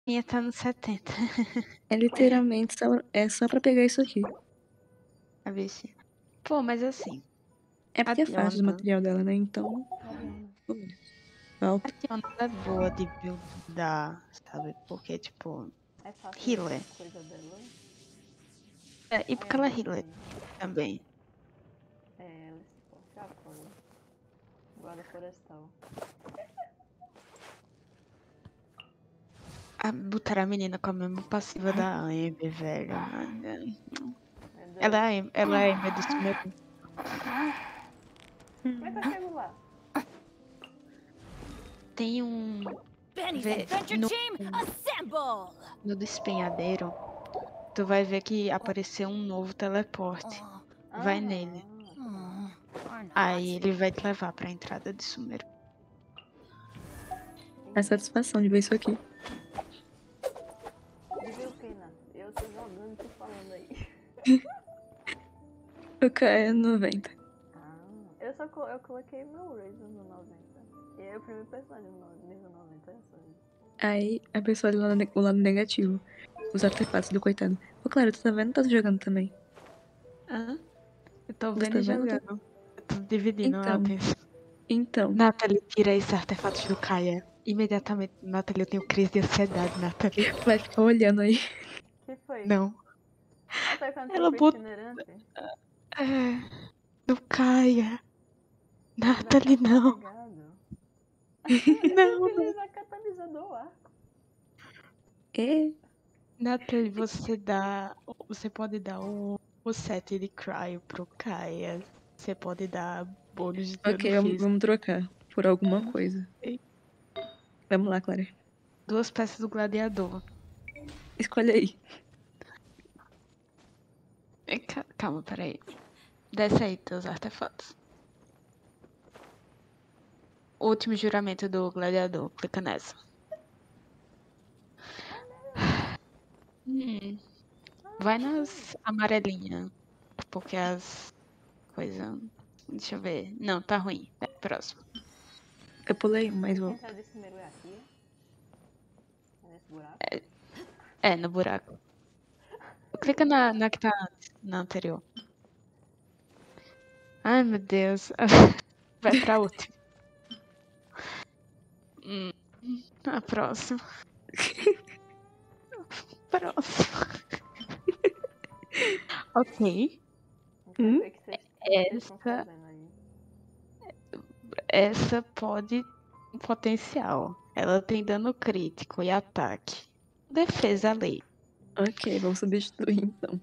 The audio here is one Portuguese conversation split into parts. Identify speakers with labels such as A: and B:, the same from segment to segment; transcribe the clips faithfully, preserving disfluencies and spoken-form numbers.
A: Minha tá no setenta.
B: É literalmente só, é só pra pegar isso aqui.
A: A bichinha. Pô, mas assim.
B: É
A: A
B: porque é fácil o
A: Diona.
B: material dela, né? Então.
A: A
B: Volta.
A: Diona é boa de buildar, sabe? Porque, tipo.
C: É fácil de
A: Healer.
C: coisa dela.
A: É, e porque
C: Ai,
A: ela é
C: a
A: healer
C: bichinha.
A: também.
C: É, ela se porte a coisa. Guarda florestal.
A: A, botaram a menina com a mesma passiva da Amber, velho.
C: Meu Deus.
A: Ela é, ela é Amber do Sumeru.
C: Como é que eu chego lá?
A: Tem um.
D: Benny's
A: Vê,
D: Adventure
A: no,
D: Team, assemble!
A: no despenhadeiro, tu vai ver que apareceu um novo teleporte. Vai
C: Ah,
A: nele.
D: Hmm, or not.
A: Aí ele vai te levar pra entrada de Sumeru.
B: É satisfação de ver isso aqui.
C: de ver o que, Nath? Eu tô jogando e tô falando aí.
B: O K é noventa.
C: Ah, eu só co eu coloquei meu Razor no noventa. E aí o primeiro personagem no nível noventa, olha só isso.
B: Aí a pessoa olha o lado, ne- o lado negativo. Os artefatos do coitado. Ô, claro, tu tá vendo? Tá jogando também.
A: Hã? Eu tô
B: Você
A: vendo
B: tá
A: e
B: vendo? Tá...
A: jogando. Eu tô dividindo a
B: Então.
A: atenção.
B: Então.
A: Nathalie, tira esses artefatos do Kaia. Imediatamente, Nathalie, eu tenho crise de ansiedade, Nathalie.
B: Vai ficar olhando aí.
C: Que foi?
A: Não.
C: Ah, foi quando tu
A: Ela
C: foi
A: botou.
C: itinerante?
A: É. Do Kaia.
C: Ele vai
A: Nathalie,
C: ficar
A: não.
C: carregado.
A: Não,
C: Ele
A: não.
C: vai catalisador o arco.
B: É.
A: Nathalie, você dá. Você pode dar o, o set de cryo pro Kaia. Você pode dar bônus de dano
B: Ok, vamos,
A: físico.
B: vamos trocar por alguma coisa. Vamos lá, Clara.
A: Duas peças do gladiador.
B: Escolhe aí.
A: É, ca- Calma, peraí. Desce aí teus artefatos. O último juramento do gladiador. Clica nessa. Hum. Vai nas amarelinhas. Porque as coisas. Deixa eu ver. Não, tá ruim. É, próximo.
B: Eu pulei, mas
C: A
B: vou.
C: entrada desse primeiro é aqui? É nesse buraco?
A: É, no buraco. Clica na, na que tá antes, na anterior. Ai, meu Deus. Vai pra última. Hum. A próxima. Próxima. Ok.
C: Eu quero
B: Hum?
C: ver o que vocês o que vocês estão
A: Essa,
C: fazendo aí.
A: essa pode um potencial. Ela tem dano crítico e ataque. Defesa lei.
B: Ok, vamos substituir então.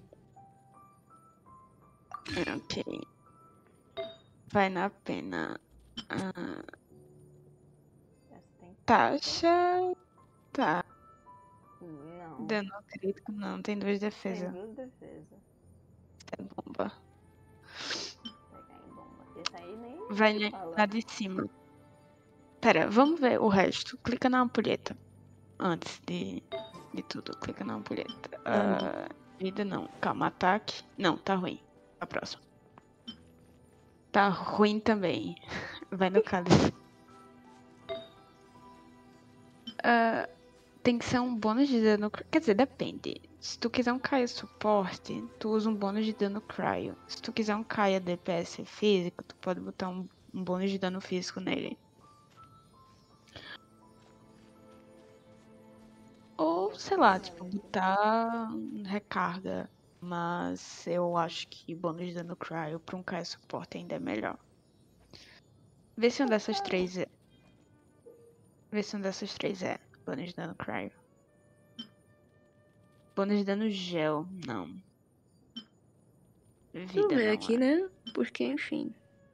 A: Ok. Vai na pena. Ah,
C: Essa tem
A: taxa. Tá.
C: Não.
A: Dano crítico não, tem duas
C: Tem
A: defesas.
C: duas defesas.
A: É bomba.
C: Pegar em bomba. Esse aí nem
A: Vai
C: se
A: na,
C: fala.
A: na de cima. Pera, vamos ver o resto. Clica na ampulheta. Antes de, de tudo, clica na ampulheta. Ah, vida não. Calma, ataque. Não, tá ruim. A próxima. Tá ruim também. Vai no cálice. Ah, tem que ser um bônus de dano. Quer dizer, depende. Se tu quiser um Kaia suporte, tu usa um bônus de dano cryo. Se tu quiser um Kaia D P S físico, tu pode botar um, um bônus de dano físico nele. Ou, sei lá, tipo, botar recarga. Mas eu acho que bônus de dano cryo pra um Kaia suporte ainda é melhor. Vê se um dessas três é. Vê se um dessas três é bônus de dano cryo. Bônus de dano gel, não.
B: Deixa eu
A: Vida
B: ver
A: não
B: aqui,
A: é.
B: né? Porque, enfim.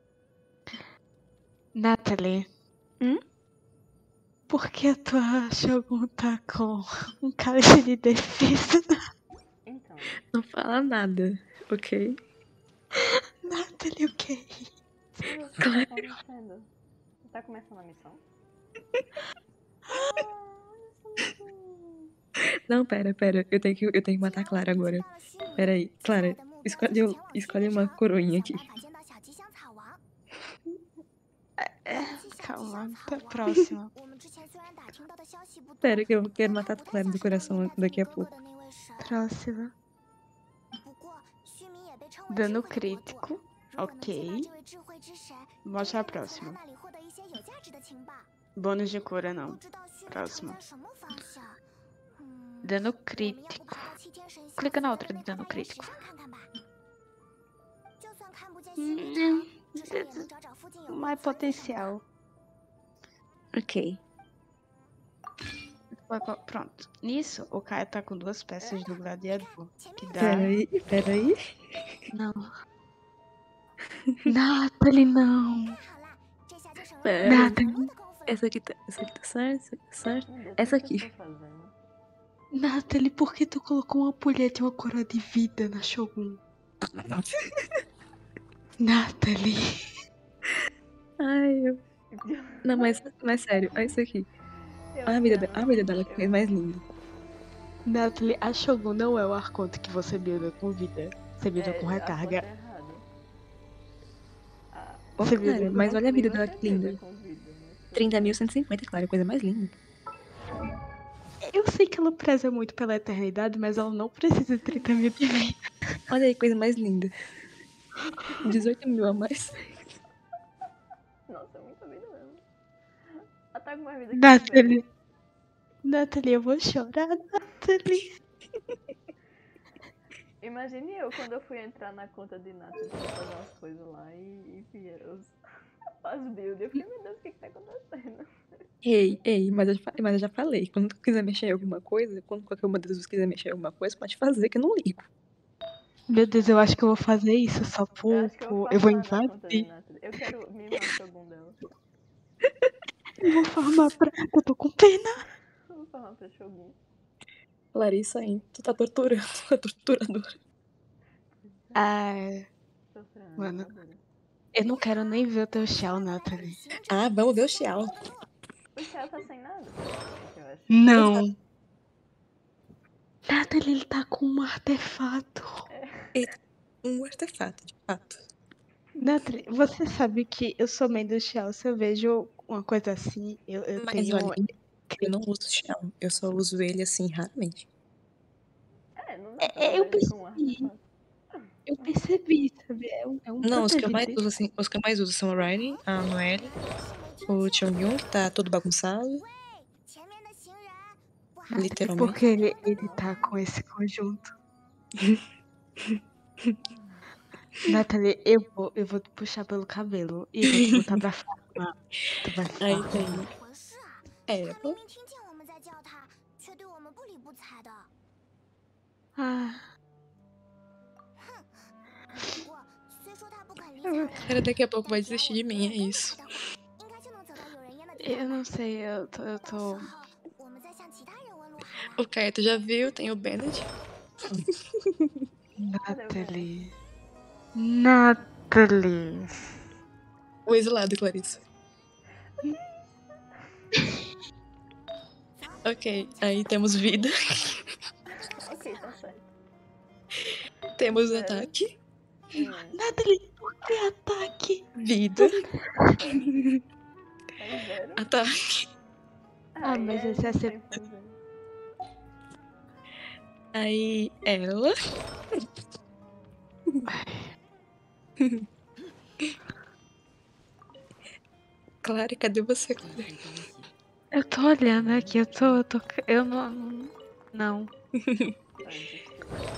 A: Nathalie.
B: Hum?
A: Por que a tua Shogun tá com um cálice de defesa?
C: Então.
B: Não fala nada, ok?
A: Nathalie, o que é isso?
C: O que tá acontecendo? Você tá começando a missão? Ah, olha só.
B: Não, pera, pera. Eu tenho que, eu tenho que matar a Clara agora. Pera aí. Clara, escolhe, escolhe uma coroinha aqui.
A: calma, tá próxima.
B: Sério que eu quero matar a Claire do coração daqui a pouco.
A: Próxima. Dano crítico. Ok. Mostra a próxima. Bônus de cura, não. Próxima. Dano crítico. Clica na outra de dano crítico. Hum, mais potencial.
B: Ok.
A: Pronto. Nisso, o Caio tá com duas peças do gladiador. Que dá...
B: Peraí, peraí.
A: Não. Nathalie, não.
B: Pera.
A: Nathalie.
B: Essa aqui tá, essa aqui tá certo, essa aqui tá certo.
C: Meu Deus,
B: Essa
C: o que que
B: aqui.
C: eu tô fazendo?
A: Nathalie, por que tu colocou uma ampulheta e uma coroa de vida na Shogun? Nathalie.
B: Ai, eu... Não, mas, mas sério, olha isso aqui.
C: Eu
B: A vida,
C: quero-
B: a vida dela é mais linda.
A: Nathalie, a Shogun não é o arconto que você builda com vida. Você builda
C: É,
A: com
C: a
A: recarga.
C: foto é errada. Ah,
B: Ó,
A: Você viu
B: Clara,
A: do-
B: mas olha a vida
C: você
B: dela que
C: builda
B: linda.
C: com vida, mas-
B: trinta mil cento e cinquenta, Clara, coisa mais linda.
A: Eu sei que ela preza muito pela eternidade, mas ela não precisa de trinta mil de vida.
B: Olha aí, coisa mais linda. dezoito mil a mais.
C: Nossa, é muita vida mesmo. Ela tá com mais vida que
A: Nathalie. Nathalie, eu vou chorar, Nathalie.
C: Imagine eu quando eu fui entrar na conta de Nathalie pra fazer umas coisas lá e, e vi os, as builds. Eu fiquei, meu Deus, o que que tá acontecendo?
B: Ei, ei, mas eu, já fa- mas eu já falei. Quando tu quiser mexer em alguma coisa, quando qualquer uma das duas quiser mexer em alguma coisa, pode fazer, que eu não ligo.
A: Meu Deus, eu acho que eu vou fazer isso só por...
C: Eu acho que eu vou
A: por- Eu vou
C: farmar na conta de
A: invadir.
C: Nathalie. Eu quero mimar o Shogun dela.
A: Eu vou farmar pra... Eu tô com pena.
C: Eu vou farmar pra Shogun.
B: Larissa, hein? Tu tá torturando, tu é torturadora.
A: Ah,
C: Sofrendo,
A: Mano.
C: brincadeira.
A: eu não quero nem ver o teu shell, Nathalie.
B: Ah, vamos ver o Xiao.
C: O Xiao tá sem nada. Eu acho.
A: Não. Nathalie, ele tá com um artefato.
B: Um artefato, de fato.
A: Nathalie, você sabe que eu sou mãe do shell. Se eu vejo uma coisa assim, eu, eu
B: Mas
A: tenho...
B: olha, eu não uso o Xiao. Eu só uso ele assim, raramente.
C: É, não dá
A: É,
C: pra
A: é, eu
C: usar ele com um
A: percebi.
C: artefato.
A: Eu percebi, sabe? É um, é um
B: Não, os que eu mais
A: protegido.
B: uso, assim, os que eu mais uso são a Riley, a Noelle, o Chongyun, que tá todo bagunçado, literalmente.
A: Porque ele, ele tá com esse conjunto. Nathalie, eu vou, eu vou te puxar pelo cabelo e vou te botar pra farmar. Tu vai
B: Aí
A: farmar.
B: tem ela,
A: Ah,
B: ela daqui a pouco vai desistir de mim, é isso.
A: eu não sei, eu tô... Eu tô...
B: O Caio, tu já viu? Tem o Bennett.
A: Nathalie... Nathalie...
B: O exilado, Clarissa. Ok, aí temos vida,
C: Ok, tá certo.
B: temos
C: É.
B: ataque,
C: Hum,
A: Nathalie, por que ataque?
B: vida,
C: é zero.
B: ataque.
A: Ah,
C: Aí
A: mas
C: é
A: esse é
C: sem
A: sempre-
C: fazer.
B: Aí ela. Clara, cadê você, Clara?
A: Eu tô olhando aqui, eu tô... Eu, tô, eu não... Não.
C: Vai desistir.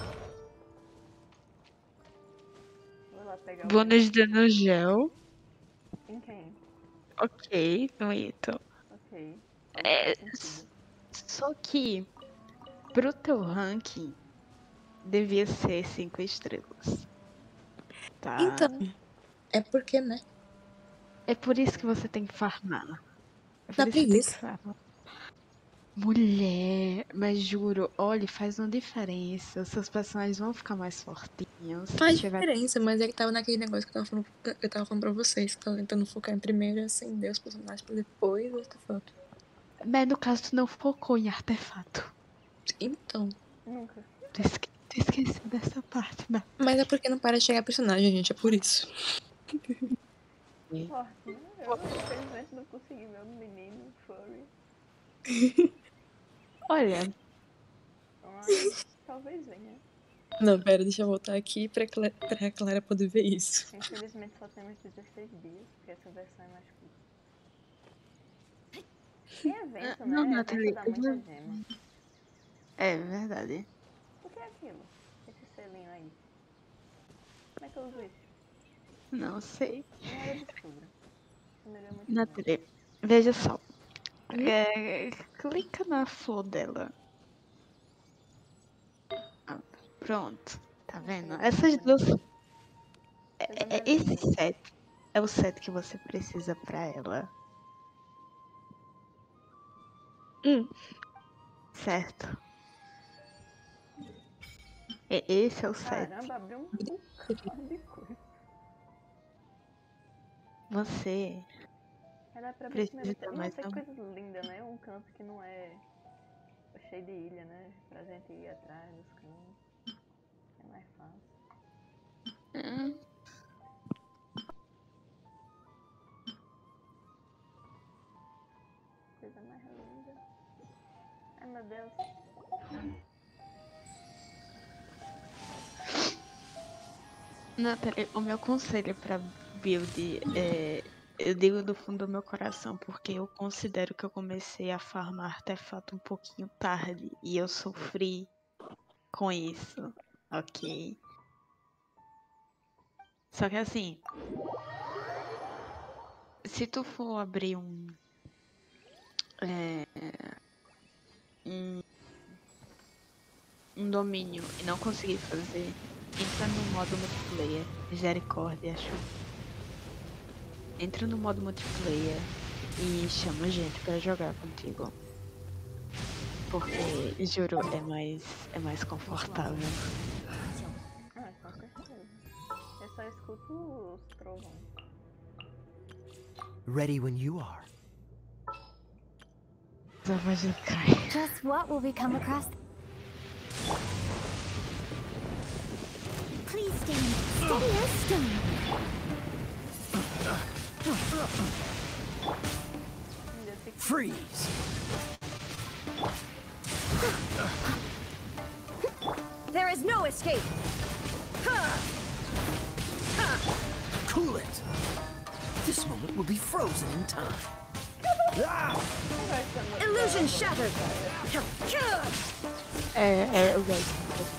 C: Vou lá pegar o.
A: Bônus de dano gel.
C: Em quem?
A: Ok, bonito.
C: Ok.
A: É,
C: Faz sentido.
A: Só que... Pro teu ranking... Devia ser cinco estrelas. Tá?
B: Então, é porque, né?
A: É por isso que você tem que farmar. É por
B: Dá
A: isso que tem que
B: preguiça.
A: farmar. Mulher, mas juro, olha, faz uma diferença. Os seus personagens vão ficar mais fortinhos. Se
B: Faz
A: tiver...
B: diferença, mas é que tava naquele negócio que eu tava falando, que eu tava falando pra vocês, que tava tentando focar em primeiro, assim, Deus, personagens, pra depois o artefato.
A: Mas no caso, tu não focou em artefato.
B: Então.
C: Nunca.
A: Tu, esque... tu esqueceu dessa parte, né?
B: Mas é porque não para de chegar personagem, gente, é por isso.
C: Forte, né? Eu infelizmente não consigo
A: Olha,
C: Então, aí, talvez venha.
B: Não, pera, deixa eu voltar aqui pra, Cla pra Clara poder ver isso.
C: Infelizmente só temos dezesseis dias, porque essa versão é mais curta. Tem evento,
A: não,
C: né?
A: Nathalie,
C: Evento dá
A: eu
C: muita
A: vou-
C: gema.
A: é verdade.
C: O que é aquilo? Esse selinho aí. Como é que eu uso isso?
A: Não sei.
C: Uma hora eu descubro. Primeiro é muito grande.
A: Nathalie, veja só.
B: Hum?
A: É, clica na flor dela. Ah, pronto. Tá vendo?
C: Coisa
A: Essas
C: mais
A: duas.
C: bonita.
A: É,
C: Coisa
A: é-
C: mais
A: esse
C: linda.
A: set é o set que você precisa pra ela.
B: Hum.
A: Certo? É, esse é o set.
C: Caramba, abriu um bocado de coisa.
A: Você
C: Mas dá pra ver que
A: precisa
C: merece.
A: dar
C: Não,
A: mais
C: tem
A: amor.
C: coisa linda, né? Um canto que não é cheio de ilha, né? Pra gente ir atrás dos cantos. É mais fácil.
A: Hum,
C: Coisa mais linda. Ai meu Deus.
A: Nathalie, o meu conselho pra build é. Eu digo do fundo do meu coração, porque eu considero que eu comecei a farmar artefato um pouquinho tarde e eu sofri com isso, ok? Só que assim, se tu for abrir um. É, um, um domínio e não conseguir fazer, entra no modo multiplayer. Misericórdia, acho. Entra no modo multiplayer e chama gente pra jogar contigo. Porque, juro, é mais, é mais confortável.
C: Ah, com certeza. Eu só escuto os trovões.
E: Ready when you are.
A: A voz do Kai.
D: Just what will we come across? Please stand steady as stone.
C: Ainda fico
E: Freeze!
D: There is no escape.
E: Cool it! This moment will be frozen in time. Ah!
C: conversando.
D: Illusion shattered.
A: É, é, eu gosto.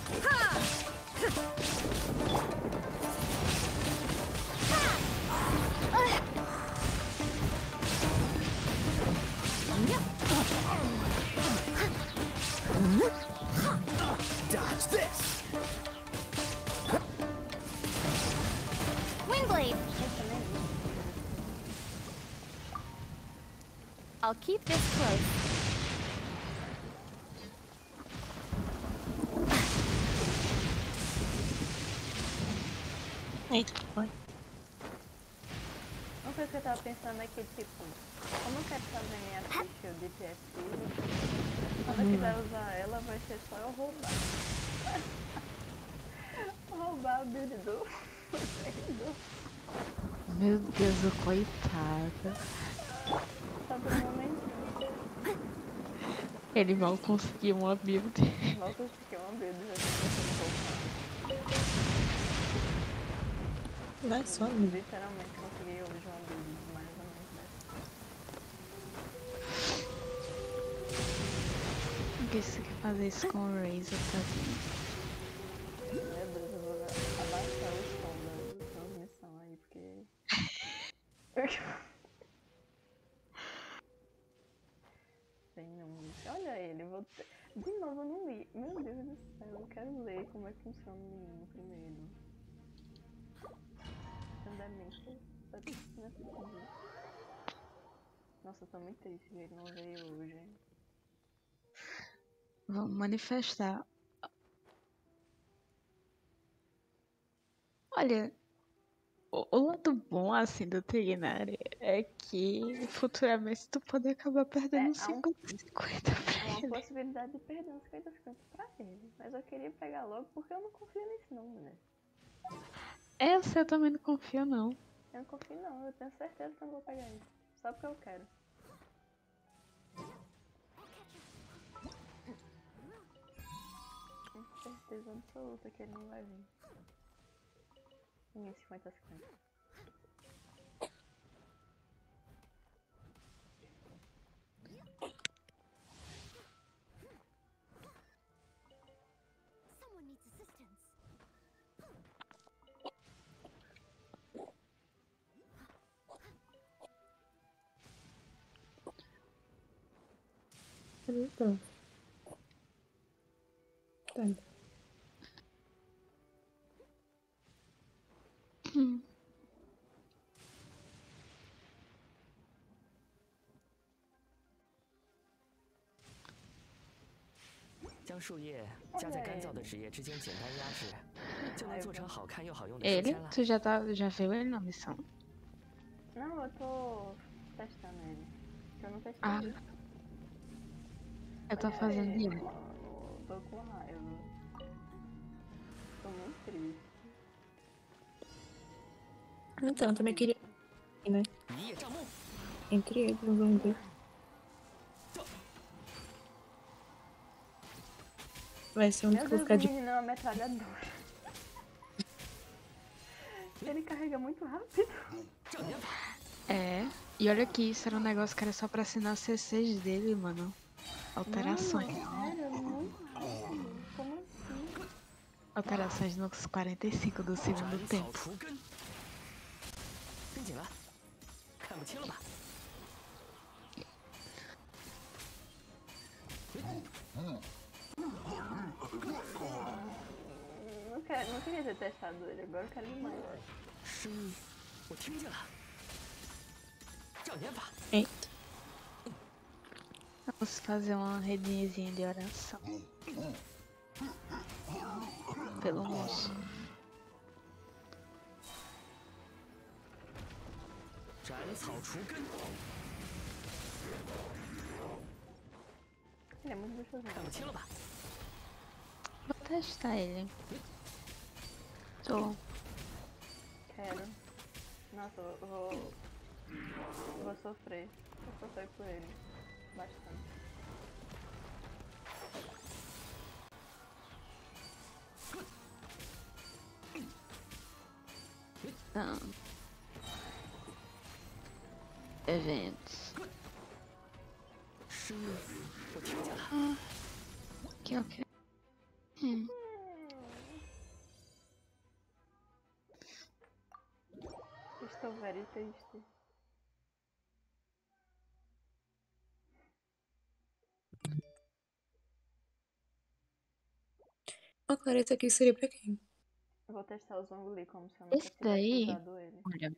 E: Dodge this!
D: Windblade. I'll keep this close.
A: Eita, foi.
C: Uma coisa que eu tava pensando é que, tipo, como eu quero fazer minha ficha de P S I, quando eu quiser usar ela, vai ser só eu roubar. Roubar a build do servidor.
A: Meu Deus, o coitado.
C: Só por um momento.
A: Ele mal conseguiu uma build.
C: Mal consegui uma build, já tô pensando roubar.
B: Vai só, amigo.
C: Literalmente consegui hoje uma build mais ou menos dessa.
A: Por que você quer fazer isso com o Razor, tadinho?
C: Meu Deus, eu vou abaixar o som da transmissão aí, porque... Tem um... Olha ele, vou ter... De novo, eu não li. Meu Deus do céu, eu quero ler como é que funciona o menino primeiro. Tem demência. Não é possível. Nossa, eu tô muito triste que ele não veio hoje.
A: Vamos manifestar. Olha, o, o lado bom, assim, do Trignari é que futuramente tu pode acabar perdendo
C: É,
A: uns
C: há um-
A: cinquenta cinquenta
C: Há
A: pra
C: uma
A: ele.
C: possibilidade de perder uns cinquenta cinquenta pra ele. Mas eu queria pegar logo porque eu não confio nisso não, mulher.
A: Essa eu também não confio, não.
C: Eu não confio não, eu tenho certeza que eu não vou pegar isso. Só porque eu quero. certeza absoluta que ele não vai vir. Em cinquenta a cinquenta.
D: Someone needs assistance.
B: Então. Tá.
A: Hum.
E: 将树叶夹在干燥的纸叶之间简单压制，就能做成好看又好用的书
A: Ele?
E: 签了。
A: Tu já, tá, já viu ele na missão?
C: Não, eu tô testando ele. Eu não testei
A: Ah.
C: ele.
A: Eu tô fazendo
C: Ei,
A: ele.
C: mano, tô com raiva. Tô muito triste.
B: Então, eu também queria, né?
E: 一叶障目，
B: Entre eles, vamos ver. Vai ser um
C: Meu
B: que eu vou
C: Deus,
B: ficar
C: o
B: de.
C: menino é uma metralhadora. Ele carrega muito rápido.
E: 障眼法，
A: É. E olha que isso era um negócio que era só pra assinar C Cs dele, mano. Alterações.
C: Mano, sério, muito rápido. Como assim?
A: Alterações nos quarenta e cinco do
E: 斩
A: segundo
E: 草
A: tempo.
E: 除根。跟紧了，看不清了吧？
C: Não, quero, não queria ter testado ele, agora eu quero demais.
E: 声音，我听见了。障眼法，
B: Eita.
A: Vamos fazer uma redinhazinha de oração. Pelo moço.
E: 斩草除根，
C: Ele é muito gostosinho.
E: 看不清了吧？
A: Vou testar ele. Tô.
C: Quero. Nossa, eu vou. Eu vou sofrer. Vou sofrer por ele. Bastante.
A: Então. Eventos.
E: 声音，我听见了。
A: Ok, ok. Hum.
C: Estou very triste.
B: Ó, Clara, esse aqui seria pra quem?
C: Eu vou testar o Zhongli como se eu nunca
A: Esse
C: tivesse
A: daí,
C: usado ele.
A: olha,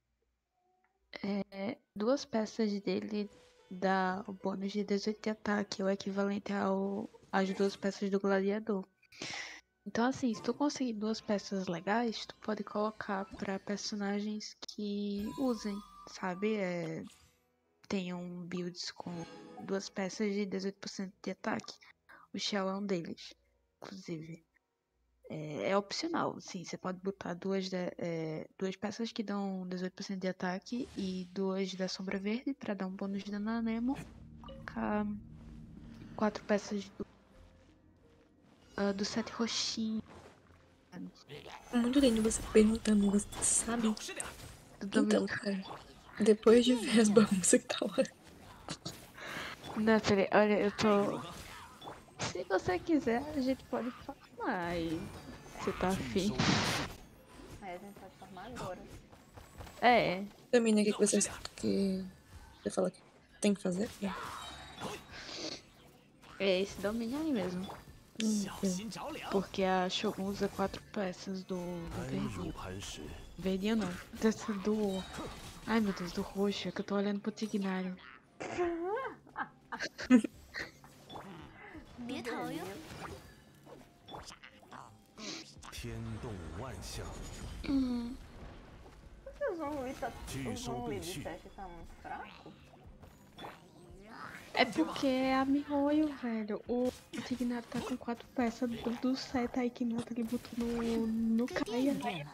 A: é, duas peças dele dá o bônus de dezoito de ataque, o equivalente ao, às duas peças do gladiador. Então, assim, se tu conseguir duas peças legais, tu pode colocar pra personagens que usem, sabe? É, tenham builds com duas peças de dezoito por cento de ataque. O Shell é um deles, inclusive. É, é opcional, sim. Você pode botar duas, de- é, duas peças que dão dezoito por cento de ataque e duas da sombra verde pra dar um bônus de dano na Nemo. Ca- Quatro peças do, ah, do set roxinho.
B: Muito lindo você perguntando, você sabe?
E: 老实点儿，
A: Do
B: Então,
A: Dominic.
B: cara, depois de ver as bagunças que tá lá.
A: Não, peraí, olha, eu
E: 这个如
A: tô.
E: 何？
A: Se você quiser, a gente pode farmar aí. Você tá afim?
C: Aí a gente pode formar agora.
A: É.
B: Também, né, o que, que você, que você fala que tem que fazer?
A: É esse domínio aí mesmo.
E: 小心着凉。
A: Porque a Shogun usa quatro peças do, do
F: 安如
A: verdinho.
F: 磐石，
A: Verdinho não. Dessa do. Ai meu Deus, do roxo. É que eu tô olhando pro Tignário.
D: 别逃哟！
F: 天动万象，
A: Hum.
C: Se o Zhongli tá.
F: Tio,
C: O
F: sou
C: Zhongli
F: Benchi.
C: de teste tá muito fraco.
A: É porque é a Mihoyo, velho. O, o Tignário tá com quatro peças do, do set aí que Nata ele botou no, no Kaia.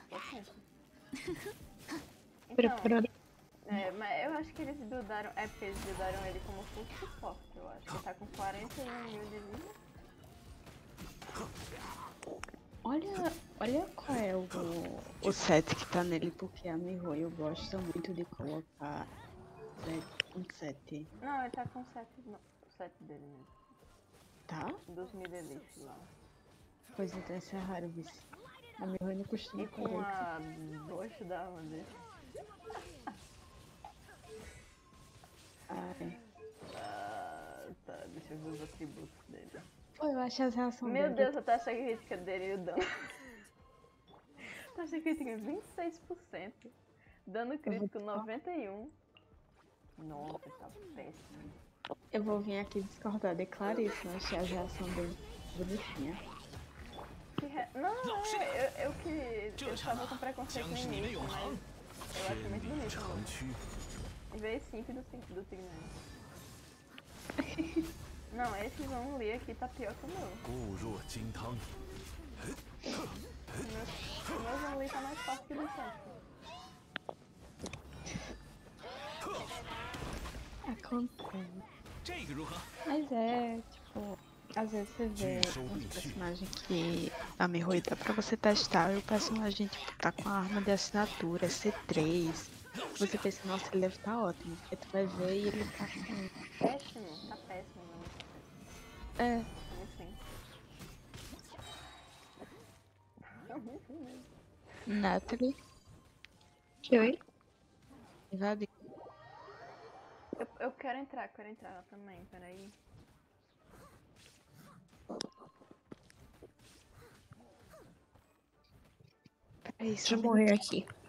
C: Então,
B: Preparado.
C: é, mas eu acho que eles buildaram. É porque eles buildaram ele como full suporte, eu acho. Ele tá com quarenta e um mil de vida.
A: Olha, olha qual é o, o set que tá nele, porque a Miho eu gosto muito de colocar set- um set,
C: Não, ele tá com o set, no- o set dele mesmo.
A: tá?
C: Dos Midelish lá.
A: Pois então isso é raro, vice. A Miho não costuma
C: E com
A: colocar.
C: a Bosch da alma dele.
A: Ai.
C: Ah, tá, deixa eu ver os atributos dele.
A: Pô, eu acho as reações
C: Meu
A: dele.
C: Deus, a taxa crítica dele e o dano. Taxa crítica é vinte e seis por cento. Dano crítico noventa e um por cento. Nossa, tá péssimo.
A: Eu vou vir aqui discordar de Clarice, eu achei a reação dele bonitinha.
C: Que re... Não, é, eu, eu que. Eu tava com preconceito no início, mas eu acho
F: 千
C: muito
F: 里
C: bonito.
F: 长
C: Mesmo.
F: 驱，
C: E veio cinco do, Tig- do Tignani. Não, esse Van Lee aqui tá pior que o meu.
F: 固若金汤。
C: O meu, o meu Van Lee tá mais fácil que o do Sancho.
A: Acontece.
F: 这个如何？
A: Mas é, tipo, às vezes você vê uns personagens que a Miho dá pra você testar e o personagem, tipo, tá com a arma de assinatura, C três. Você pensa, nossa, ele deve estar ótimo. Aí tu vai ver e ele tá com.
C: Péssimo, tá péssimo, não. Tá péssimo.
A: É,
C: Tá muito sim. Tá muito mesmo.
A: Natalie,
B: Oi?
A: invade.
C: Eu, eu quero entrar, quero entrar também, peraí.
A: Peraí,
B: Deixa
A: só
B: eu
A: um
B: morrer aqui.